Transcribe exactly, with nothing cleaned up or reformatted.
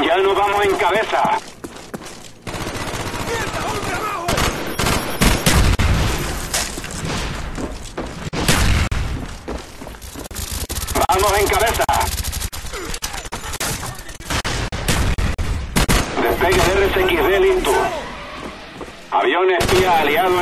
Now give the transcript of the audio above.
Ya nos vamos en cabeza. Vamos en cabeza. Despegue de R S X D listo. Avión espía aliado.